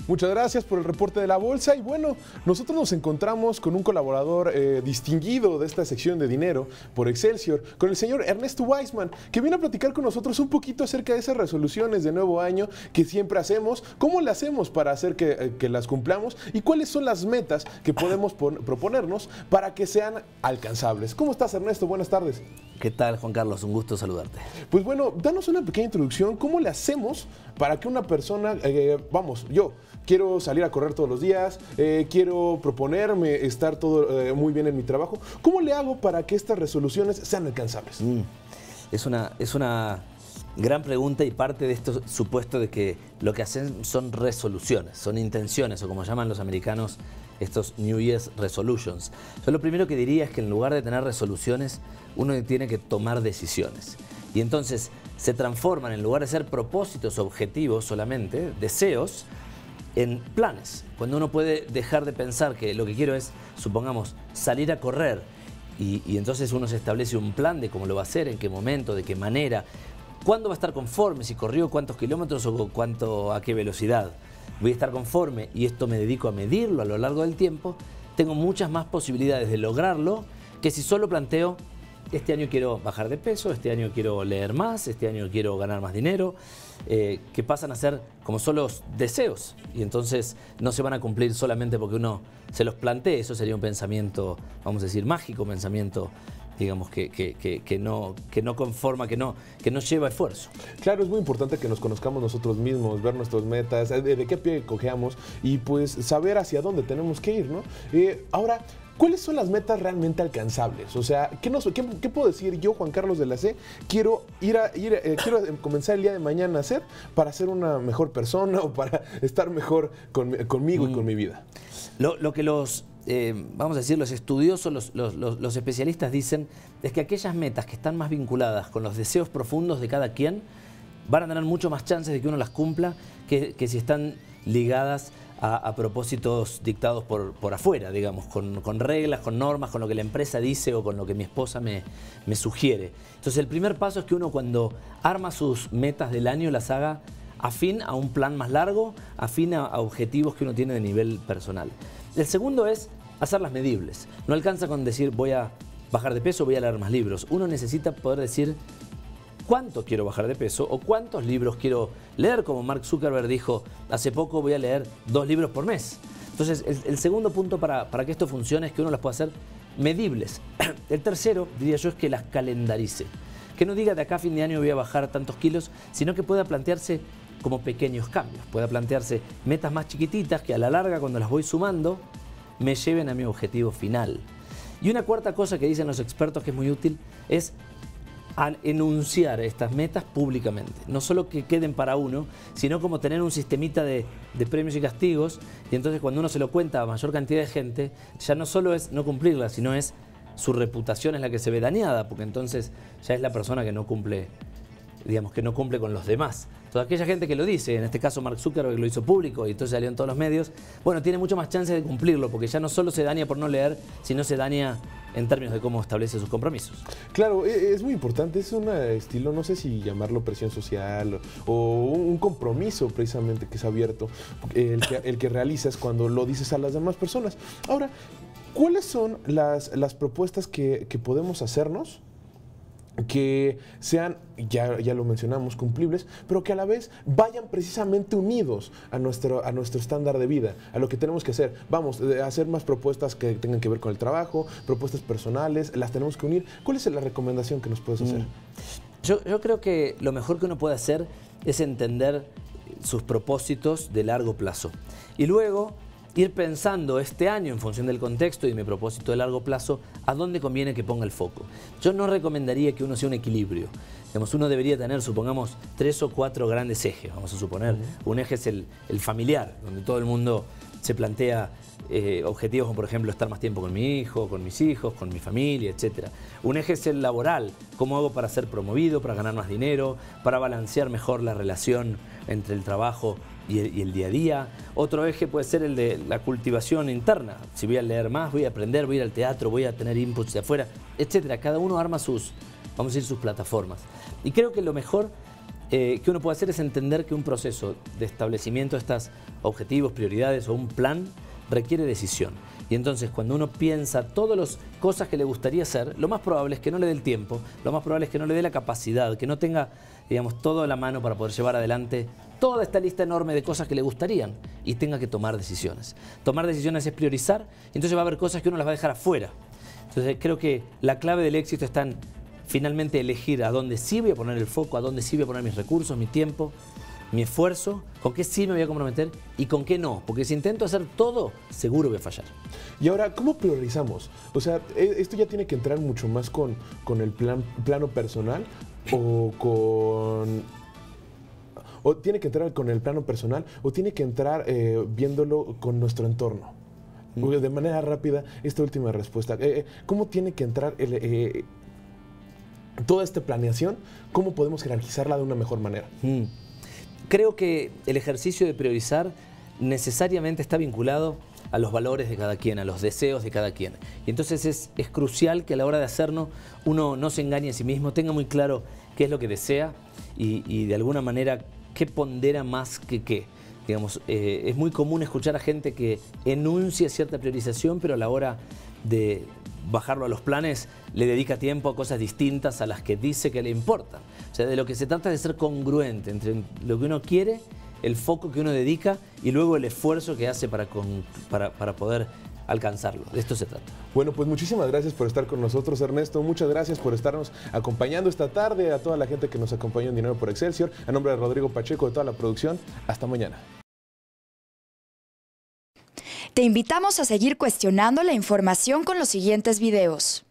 Muchas gracias por el reporte de la bolsa. Y bueno, nosotros nos encontramos con un colaborador distinguido de esta sección de dinero por Excelsior, con el señor Ernesto Weissman, que viene a platicar con nosotros un poquito acerca de esas resoluciones de nuevo año que siempre hacemos, cómo le hacemos para hacer que las cumplamos y cuáles son las metas que podemos proponernos para que sean alcanzables. ¿Cómo estás, Ernesto? Buenas tardes. ¿Qué tal, Juan Carlos? Un gusto saludarte. Pues bueno, danos una pequeña introducción. ¿Cómo le hacemos para que una persona, yo quiero salir a correr todos los días, quiero proponerme estar todo muy bien en mi trabajo? ¿Cómo le hago para que estas resoluciones sean alcanzables? Es una gran pregunta y parte de esto supuesto de que lo que hacen son resoluciones, son intenciones, o como llaman los americanos, estos New Year's Resolutions. Yo lo primero que diría es que en lugar de tener resoluciones, uno tiene que tomar decisiones. Y entonces se transforman, en lugar de ser propósitos, objetivos solamente, deseos, en planes. Cuando uno puede dejar de pensar que lo que quiero es, supongamos, salir a correr, y entonces uno se establece un plan de cómo lo va a hacer, en qué momento, de qué manera, cuándo va a estar conforme, si corrió cuántos kilómetros o a qué velocidad. Voy a estar conforme y esto me dedico a medirlo a lo largo del tiempo, tengo muchas más posibilidades de lograrlo que si solo planteo, este año quiero bajar de peso, este año quiero leer más, este año quiero ganar más dinero, que pasan a ser como solo deseos y entonces no se van a cumplir solamente porque uno se los plantee. Eso sería un pensamiento, vamos a decir, mágico, un pensamiento, digamos, que no conforma, que no lleva esfuerzo. Claro, es muy importante que nos conozcamos nosotros mismos, ver nuestras metas, de qué pie cojeamos y pues saber hacia dónde tenemos que ir, ¿no? Ahora, ¿cuáles son las metas realmente alcanzables? O sea, ¿qué puedo decir yo, Juan Carlos de la C? Quiero quiero comenzar el día de mañana a hacer para ser una mejor persona o para estar mejor conmigo y con mi vida. Lo que vamos a decir, los estudiosos, los especialistas dicen es que aquellas metas que están más vinculadas con los deseos profundos de cada quien van a tener mucho más chances de que uno las cumpla que si están ligadas a propósitos dictados por afuera, digamos, con reglas, con normas, con lo que la empresa dice o con lo que mi esposa me sugiere. Entonces el primer paso es que uno cuando arma sus metas del año las haga afín a un plan más largo, afín a objetivos que uno tiene de nivel personal. El segundo es hacerlas medibles. No alcanza con decir voy a bajar de peso, voy a leer más libros. Uno necesita poder decir cuánto quiero bajar de peso o cuántos libros quiero leer, como Mark Zuckerberg dijo hace poco, voy a leer 2 libros por mes. Entonces el segundo punto para que esto funcione es que uno las pueda hacer medibles. El tercero, diría yo, es que las calendarice. Que no diga de acá a fin de año voy a bajar tantos kilos, sino que pueda plantearse como pequeños cambios, pueda plantearse metas más chiquititas que a la larga, cuando las voy sumando, me lleven a mi objetivo final. Y una cuarta cosa que dicen los expertos que es muy útil es enunciar estas metas públicamente. No solo que queden para uno, sino como tener un sistemita de premios y castigos, y entonces cuando uno se lo cuenta a mayor cantidad de gente, ya no solo es no cumplirla, sino es su reputación es la que se ve dañada, porque entonces ya es la persona que no cumple, digamos, que no cumple con los demás. Toda aquella gente que lo dice, en este caso Mark Zuckerberg lo hizo público y entonces salió en todos los medios, bueno, tiene mucho más chance de cumplirlo, porque ya no solo se daña por no leer, sino se daña en términos de cómo establece sus compromisos. Claro, es muy importante, es un estilo, no sé si llamarlo presión social o un compromiso precisamente que es abierto, el que realizas cuando lo dices a las demás personas. Ahora, ¿cuáles son las propuestas que podemos hacernos que sean, ya lo mencionamos, cumplibles, pero que a la vez vayan precisamente unidos a nuestro estándar de vida, a lo que tenemos que hacer? Vamos a hacer más propuestas que tengan que ver con el trabajo, propuestas personales, las tenemos que unir. ¿Cuál es la recomendación que nos puedes hacer? Yo creo que lo mejor que uno puede hacer es entender sus propósitos de largo plazo y luego ir pensando este año, en función del contexto y mi propósito de largo plazo, a dónde conviene que ponga el foco. Yo no recomendaría que uno sea un equilibrio. Digamos, uno debería tener, supongamos, 3 o 4 grandes ejes, vamos a suponer. Un eje es el familiar, donde todo el mundo se plantea objetivos como, por ejemplo, estar más tiempo con mi hijo, con mis hijos, con mi familia, etc. Un eje es el laboral. ¿Cómo hago para ser promovido, para ganar más dinero, para balancear mejor la relación entre el trabajo y el día a día? Otro eje puede ser el de la cultivación interna. Si voy a leer más, voy a aprender, voy a ir al teatro, voy a tener inputs de afuera, etc. Cada uno arma sus, vamos a decir, sus plataformas. Y creo que lo mejor que uno puede hacer es entender que un proceso de establecimiento de estos objetivos, prioridades o un plan requiere decisión. Y entonces cuando uno piensa todas las cosas que le gustaría hacer, lo más probable es que no le dé el tiempo, lo más probable es que no le dé la capacidad, que no tenga, digamos, todo a la mano para poder llevar adelante toda esta lista enorme de cosas que le gustarían y tenga que tomar decisiones. Tomar decisiones es priorizar, y entonces va a haber cosas que uno las va a dejar afuera. Entonces creo que la clave del éxito está en finalmente elegir a dónde sí voy a poner el foco, a dónde sí voy a poner mis recursos, mi tiempo, mi esfuerzo, con qué sí me voy a comprometer y con qué no. Porque si intento hacer todo, seguro voy a fallar. Y ahora, ¿cómo priorizamos? O sea, esto ya tiene que entrar mucho más con el plano personal o tiene que entrar con el plano personal o tiene que entrar viéndolo con nuestro entorno. De manera rápida, esta última respuesta. ¿Cómo tiene que entrar toda esta planeación? ¿Cómo podemos jerarquizarla de una mejor manera? Creo que el ejercicio de priorizar necesariamente está vinculado a los valores de cada quien, a los deseos de cada quien. Y entonces es crucial que a la hora de hacerlo uno no se engañe a sí mismo, tenga muy claro qué es lo que desea y de alguna manera qué pondera más que qué. Digamos, es muy común escuchar a gente que enuncia cierta priorización, pero a la hora de bajarlo a los planes le dedica tiempo a cosas distintas a las que dice que le importan. O sea, de lo que se trata es de ser congruente entre lo que uno quiere, el foco que uno dedica y luego el esfuerzo que hace para poder alcanzarlo. De esto se trata. Bueno, pues muchísimas gracias por estar con nosotros, Ernesto. Muchas gracias por estarnos acompañando esta tarde, a toda la gente que nos acompañó en Dinero por Excelsior. A nombre de Rodrigo Pacheco, de toda la producción, hasta mañana. Te invitamos a seguir cuestionando la información con los siguientes videos.